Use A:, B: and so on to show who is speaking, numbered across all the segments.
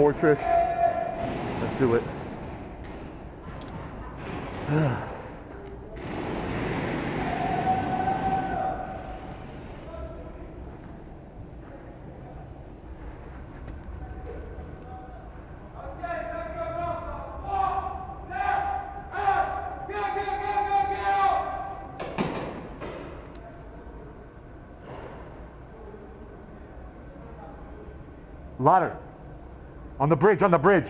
A: fortress. Let's do it. Ladder. On the bridge, on the bridge.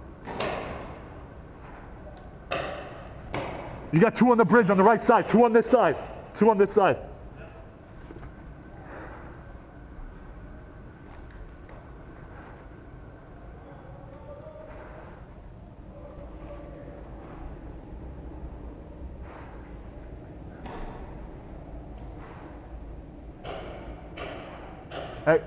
A: You got two on the bridge on the right side, two on this side, two on this side. Hey.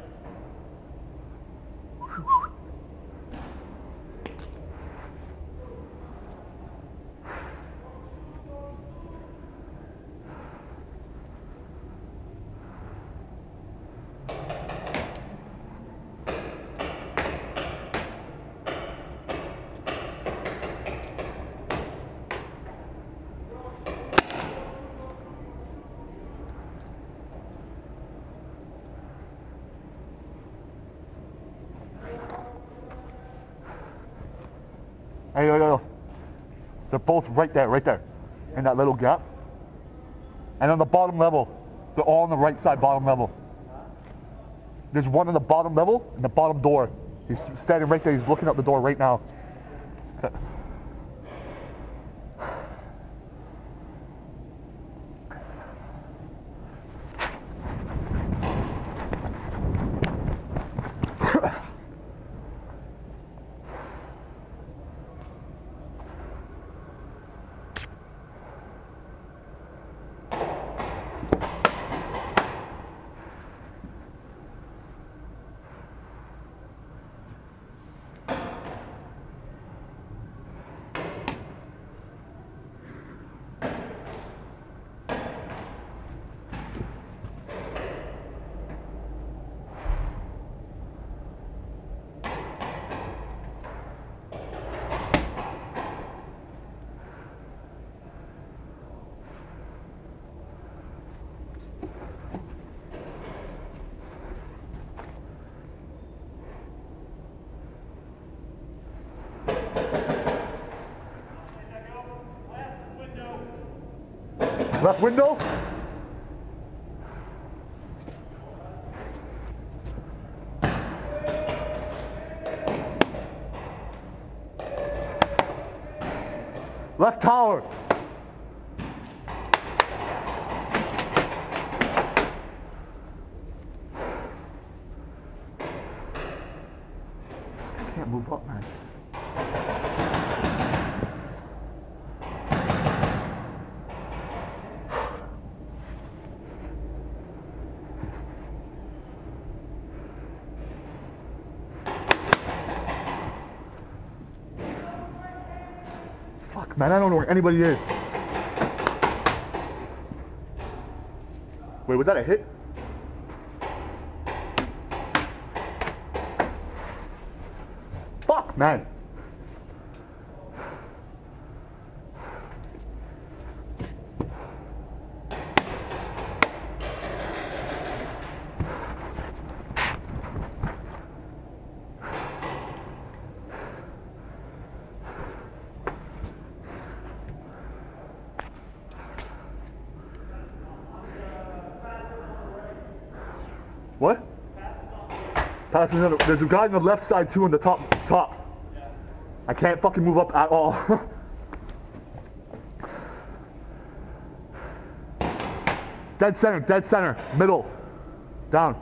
A: Hey, yo. They're both right there, in that little gap. And on the bottom level, they're all on the right side, bottom level. There's one on the bottom level, in the bottom door. He's standing right there, he's looking out the door right now. Left window. Left tower. Can't move up, man. Fuck, man, I don't know where anybody is. Wait, was that a hit? Fuck, man. What? There's a guy on the left side too on the top. I can't fucking move up at all. Dead center, middle, down.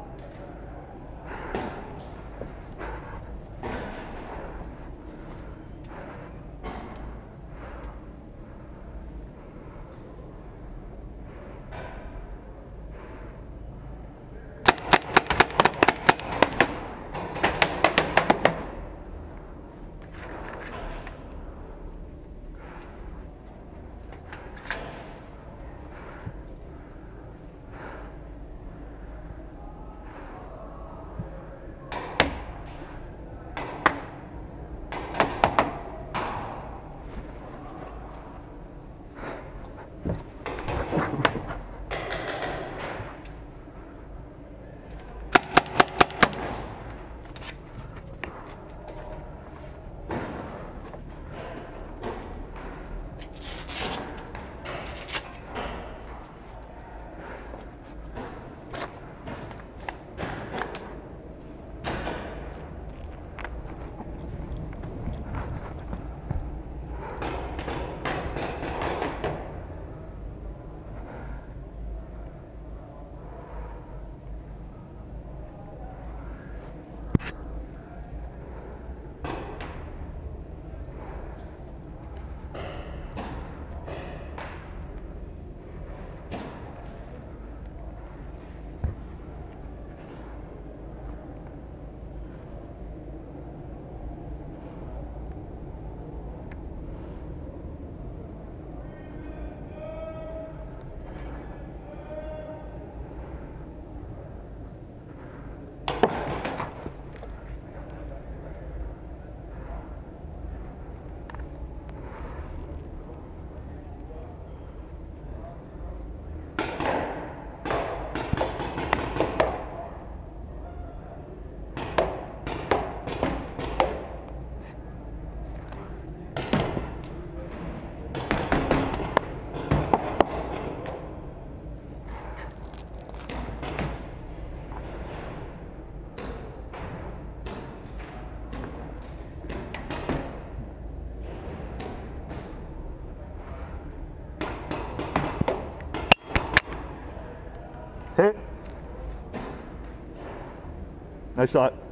A: Nice shot.